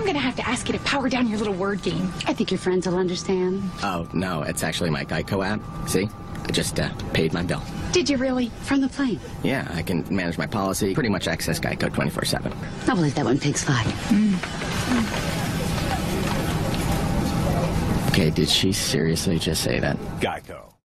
I'm gonna have to ask you to power down your little word game. I think your friends will understand. Oh, no, it's actually my Geico app. See? I just paid my bill. Did you really? From the plane. Yeah, I can manage my policy, pretty much access Geico 24/7. I'll believe that when pigs fly. Okay, did she seriously just say that? Geico.